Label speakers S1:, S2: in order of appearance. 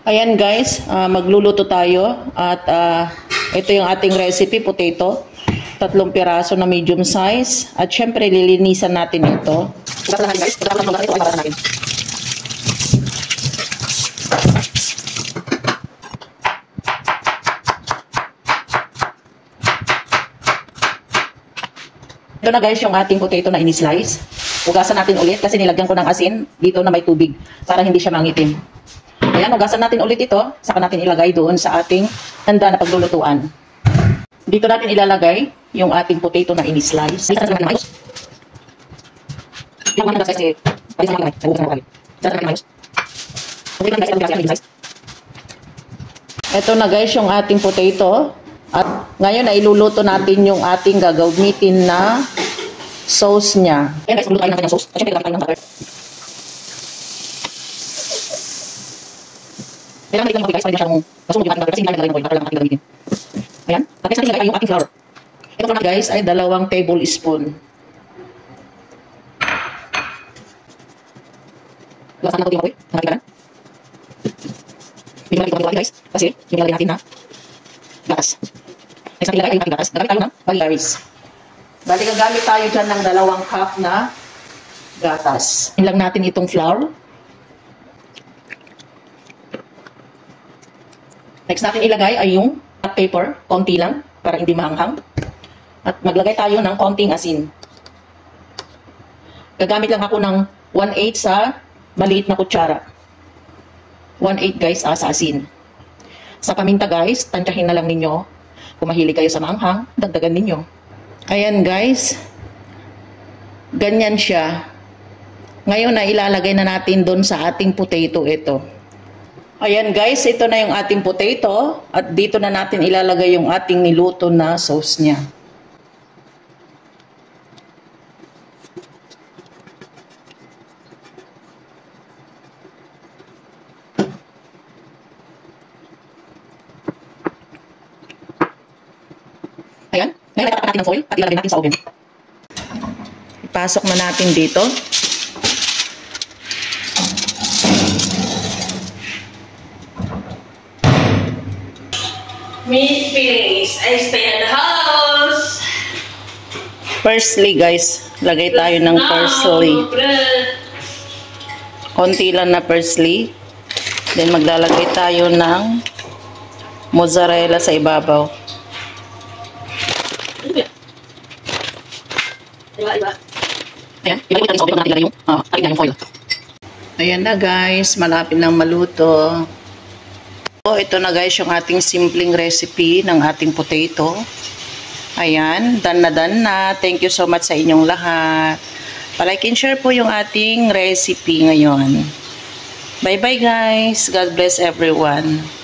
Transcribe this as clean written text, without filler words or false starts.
S1: Ayan guys, magluluto tayo at ito yung ating recipe, potato. 3 piraso na medium size at syempre lilinisan natin ito. Guys, natin. Ito na guys yung ating potato na ini-slice. Hugasan natin ulit kasi nilagyan ko ng asin dito na may tubig para hindi siya mangitim. Ayan, hugasan natin ulit ito. Saka natin ilagay doon sa ating handa na paglulutuan. Dito natin ilalagay yung ating potato na ini-slice. Ito na guys yung ating potato. At ngayon ay iluluto natin yung ating gagamitin na sauce niya. Ayan guys, lulutuin natin yung sauce. At syempre ilagay tayo ng butter. Kailangan natin lang guys, para hindi siyang masunog yung ating butter kasi hindi natin nalagay ng oil. Butter lang ating gagamitin. Ayan. At next natin ilagay yung ating flour. Ito flour guys ay 2 tablespoon. Lasan natin yung apoy. Nakatigaran. Hindi natin ito guys. Kasi yung ilalagay natin na gatas. Next natin ilagay yung ating gatas. Gagamit tayo ng bali-laris. Bali gagamit tayo dyan ng 2 cup na gatas. Ilang natin itong flour. Next natin ilagay ay yung black pepper, konti lang, para hindi mahanghang. At maglagay tayo ng konting asin. Gagamit lang ako ng 1/8 sa maliit na kutsara. 1/8 guys sa asin. Sa paminta guys, tansyahin na lang ninyo. Kung mahilig kayo sa maanghang, dagdagan ninyo. Ayan guys. Ganyan siya. Ngayon na ilalagay na natin doon sa ating potato ito. Ayan guys, ito na yung ating potato at dito na natin ilalagay yung ating niluto na sauce niya. Ayan, ngayon natapak natin ng foil at ilalagay natin sa oven. Ipasok na natin dito.
S2: Meat feelings. I stay at the house.
S1: Parsley guys. Lagay tayo ng parsley. Konti lang na parsley. Then maglalagay tayo ng mozzarella sa ibabaw. Ayan. Ilagay natin sa oven. Natin ilagay yung foil. Ayan na guys. Malapit nang maluto. Ito na guys yung ating simpleng recipe ng ating potato. Ayan, done na. Thank you so much sa inyong lahat. Palike and share po yung ating recipe ngayon. Bye bye guys. God bless everyone.